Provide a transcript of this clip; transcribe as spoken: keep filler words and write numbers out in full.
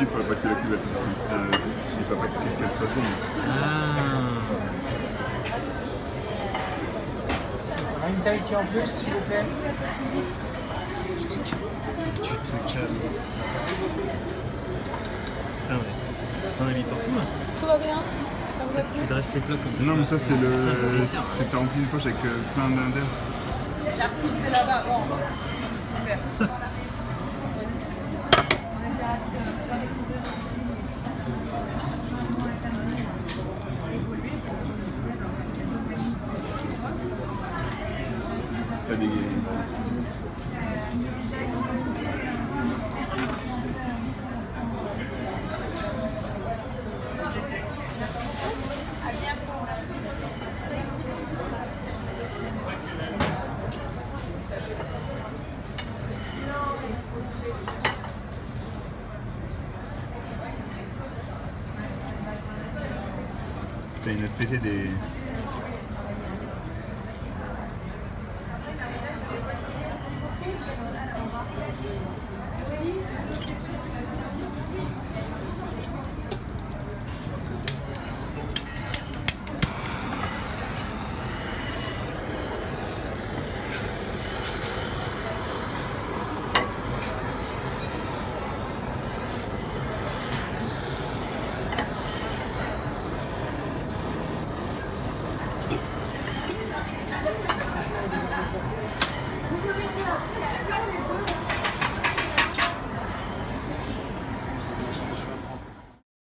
il faudrait pas que la cuvette. Euh, il faut pas qu'elle se fasse tomber. Ah. Une Tahiti en plus, s'il vous plaît. Tu te, tu te casses. Putain, mais t'en as mis partout là. Tout va bien. Ça vous a Si tu plu? dresses les plats comme ça. Non, mais ça, c'est le. Putain, faut les serre. C'est t'as rempli une poche avec euh, plein d'index. L'artiste est là-bas. Bon. Super. T'as des. T'as une pété des.